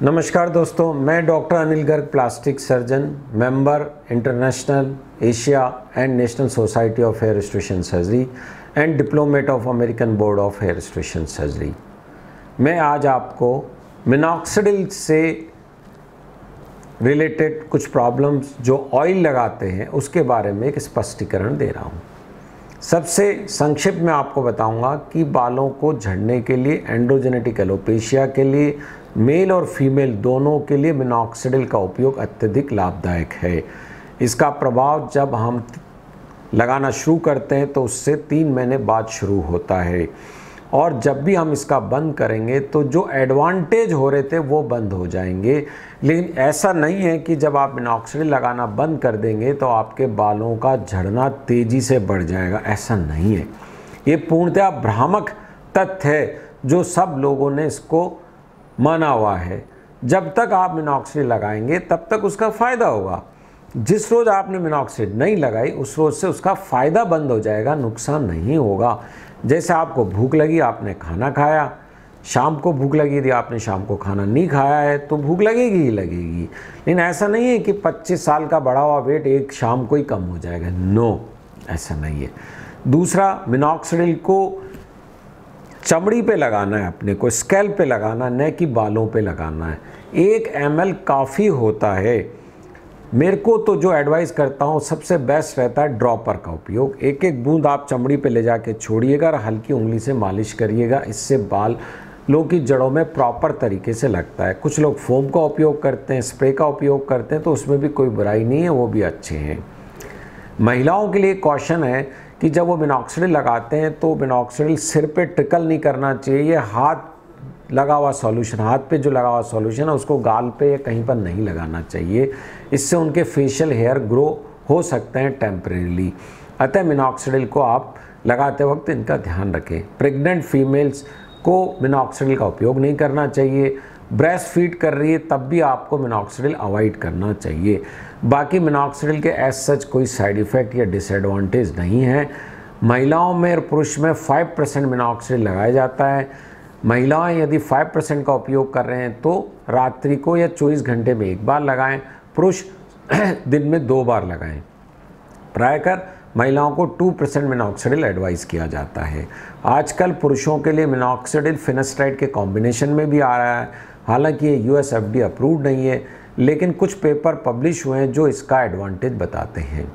नमस्कार दोस्तों, मैं doctor Anil Garg, plastic surgeon, member international, Asia and national society of hair restoration surgery and diplomate of American board of hair restoration surgery. मैं आज आपको minoxidil से related कुछ प्रॉब्लम्स जो ऑयल लगाते हैं उसके बारे में एक स्पष्टीकरण दे रहा हूँ। सबसे संक्षिप्त में आपको बताऊंगा कि बालों को झड़ने के लिए, एंड्रोजेनेटिक एलोपेशिया के लिए, मेल और फीमेल दोनों के लिए मिनॉक्सिडिल का उपयोग अत्यधिक लाभदायक है। इसका प्रभाव जब हम लगाना शुरू करते हैं तो उससे 3 महीने बाद शुरू होता है, और जब भी हम इसका बंद करेंगे तो जो एडवांटेज हो रहे थे वो बंद हो जाएंगे। लेकिन ऐसा नहीं है कि जब आप मिनॉक्सिडिल लगाना बंद कर देंगे तो आपके बालों का झड़ना तेज़ी से बढ़ जाएगा, ऐसा नहीं है। ये पूर्णतः भ्रामक तथ्य है जो सब लोगों ने इसको माना हुआ है। जब तक आप मिनॉक्सिडिल लगाएंगे तब तक उसका फ़ायदा होगा। जिस रोज़ आपने मिनॉक्सिडिल नहीं लगाई उस रोज़ से उसका फ़ायदा बंद हो जाएगा, नुकसान नहीं होगा। जैसे आपको भूख लगी, आपने खाना खाया, शाम को भूख लगी, यदि आपने शाम को खाना नहीं खाया है तो भूख लगेगी ही लगेगी। लेकिन ऐसा नहीं है कि 25 साल का बढ़ा हुआ वेट एक शाम को ही कम हो जाएगा। नो, ऐसा नहीं है। दूसरा, मिनॉक्सिडिल को चमड़ी पे लगाना है, अपने को स्कैल्प पे लगाना, न कि बालों पे लगाना है। 1 ml काफ़ी होता है। मेरे को तो जो एडवाइस करता हूँ सबसे बेस्ट रहता है ड्रॉपर का उपयोग। एक एक बूंद आप चमड़ी पे ले जाके छोड़िएगा और हल्की उंगली से मालिश करिएगा। इससे बालों की जड़ों में प्रॉपर तरीके से लगता है। कुछ लोग फोम का उपयोग करते हैं, स्प्रे का उपयोग करते हैं, तो उसमें भी कोई बुराई नहीं है, वो भी अच्छे हैं। महिलाओं के लिए कॉशन है कि जब वो मिनॉक्सिडिल लगाते हैं तो मिनॉक्सिडिल सिर पे ट्रिकल नहीं करना चाहिए। ये हाथ लगा हुआ सॉल्यूशन, हाथ पे जो लगा हुआ सॉल्यूशन है उसको गाल पे या कहीं पर नहीं लगाना चाहिए। इससे उनके फेशियल हेयर ग्रो हो सकते हैं टेम्परेरीली। अतः मिनॉक्सिडिल को आप लगाते वक्त इनका ध्यान रखें। प्रेग्नेंट फीमेल्स को मिनॉक्सिडिल का उपयोग नहीं करना चाहिए। ब्रेस्ट फीड कर रही है तब भी आपको मिनॉक्सिडिल अवॉइड करना चाहिए। बाकी मिनॉक्सिडिल के एज सच कोई साइड इफ़ेक्ट या डिसएडवांटेज नहीं है। महिलाओं में और पुरुष में 5% मिनॉक्सिडिल लगाया जाता है। महिलाएं यदि 5% का उपयोग कर रहे हैं तो रात्रि को या 24 घंटे में 1 बार लगाएं। पुरुष दिन में 2 बार लगाएं। प्रायकर महिलाओं को 2% मिनॉक्सिडिल एडवाइस किया जाता है। आजकल पुरुषों के लिए मिनॉक्सिडिल फिनेस्ट्राइड के कॉम्बिनेशन में भी आ रहा है। हालांकि ये US FDA अप्रूव्ड नहीं है, लेकिन कुछ पेपर पब्लिश हुए हैं जो इसका एडवांटेज बताते हैं।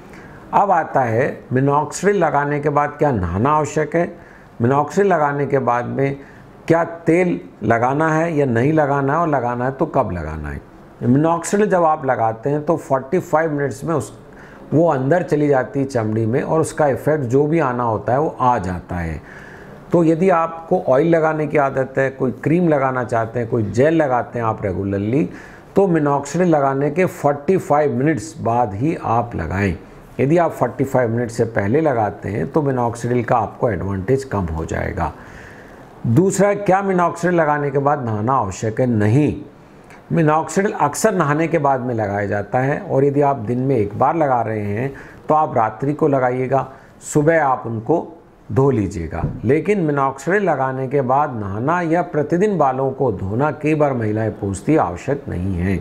अब आता है मिनॉक्सिडिल लगाने के बाद क्या नहाना आवश्यक है। मिनॉक्सिडिल लगाने के बाद में क्या तेल लगाना है या नहीं लगाना है, और लगाना है तो कब लगाना है। मिनॉक्सिडिल जब आप लगाते हैं तो 45 मिनट्स में वो अंदर चली जाती है चमड़ी में, और उसका इफ़ेक्ट जो भी आना होता है वो आ जाता है। तो यदि आपको ऑयल लगाने की आदत है, कोई क्रीम लगाना चाहते हैं, कोई जेल लगाते हैं आप रेगुलरली, तो मिनॉक्सिडिल लगाने के 45 मिनट्स बाद ही आप लगाएं। यदि आप 45 मिनट से पहले लगाते हैं तो मिनॉक्सिडिल का आपको एडवांटेज कम हो जाएगा। दूसरा, क्या मिनॉक्सिडिल लगाने के बाद नहाना आवश्यक है? नहीं। मिनॉक्सिडिल अक्सर नहाने के बाद में लगाया जाता है, और यदि आप दिन में 1 बार लगा रहे हैं तो आप रात्रि को लगाइएगा, सुबह आप उनको धो लीजिएगा। लेकिन मिनॉक्सिडिल लगाने के बाद नहाना या प्रतिदिन बालों को धोना, कई बार महिलाएं पूछती, आवश्यक नहीं है।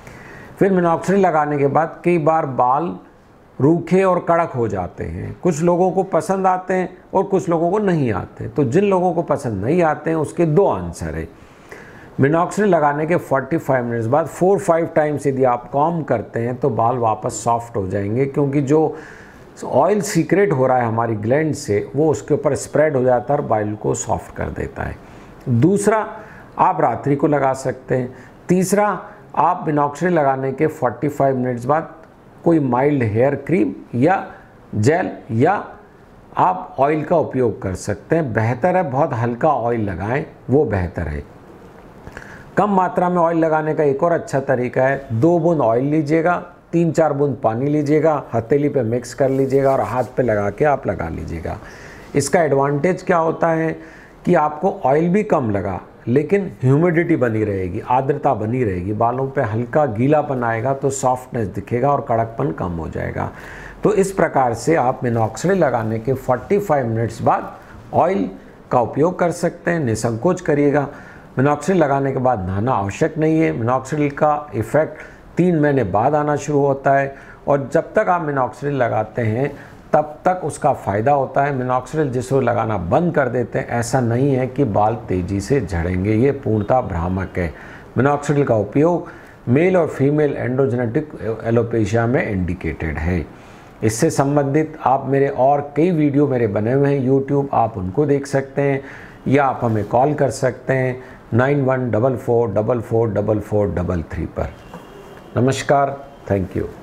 फिर मिनॉक्सिडिल लगाने के बाद कई बार बाल रूखे और कड़क हो जाते हैं। कुछ लोगों को पसंद आते हैं और कुछ लोगों को नहीं आते। तो जिन लोगों को पसंद नहीं आते हैं उसके 2 आंसर है। मिनॉक्सिडिल लगाने के 45 मिनट्स बाद 4-5 टाइम्स यदि आप कॉम्ब करते हैं तो बाल वापस सॉफ्ट हो जाएंगे, क्योंकि जो ऑयल सीक्रेट हो रहा है हमारी ग्लैंड से वो उसके ऊपर स्प्रेड हो जाता है और बाल को सॉफ्ट कर देता है। दूसरा, आप रात्रि को लगा सकते हैं। तीसरा, आप मिनॉक्सिडिल लगाने के 45 मिनट्स बाद कोई माइल्ड हेयर क्रीम या जेल या आप ऑयल का उपयोग कर सकते हैं। बेहतर है बहुत हल्का ऑयल लगाएं, वो बेहतर है। कम मात्रा में ऑयल लगाने का एक और अच्छा तरीका है, 2 बूंद ऑयल लीजिएगा, 3-4 बूंद पानी लीजिएगा, हथेली पे मिक्स कर लीजिएगा और हाथ पे लगा के आप लगा लीजिएगा। इसका एडवांटेज क्या होता है कि आपको ऑयल भी कम लगा, लेकिन ह्यूमिडिटी बनी रहेगी, आर्द्रता बनी रहेगी, बालों पे हल्का गीलापन आएगा तो सॉफ्टनेस दिखेगा और कड़कपन कम हो जाएगा। तो इस प्रकार से आप मिनॉक्सिडिल लगाने के 45 मिनट्स बाद ऑयल का उपयोग कर सकते हैं। निसंकोच करिएगा। मिनॉक्सिडिल लगाने के बाद नहाना आवश्यक नहीं है। मिनॉक्सिडिल का इफ़ेक्ट 3 महीने बाद आना शुरू होता है और जब तक आप मिनॉक्सिडिल लगाते हैं तब तक उसका फ़ायदा होता है। मिनॉक्सिडिल जिस वो लगाना बंद कर देते हैं, ऐसा नहीं है कि बाल तेज़ी से झड़ेंगे, ये पूर्णतः भ्रामक है। मिनॉक्सिडिल का उपयोग मेल और फीमेल एंड्रोजेनेटिक एलोपेशिया में इंडिकेटेड है। इससे संबंधित आप मेरे और कई वीडियो मेरे बने हुए हैं यूट्यूब, आप उनको देख सकते हैं या आप हमें कॉल कर सकते हैं 9144444433 पर। नमस्कार, थैंक यू।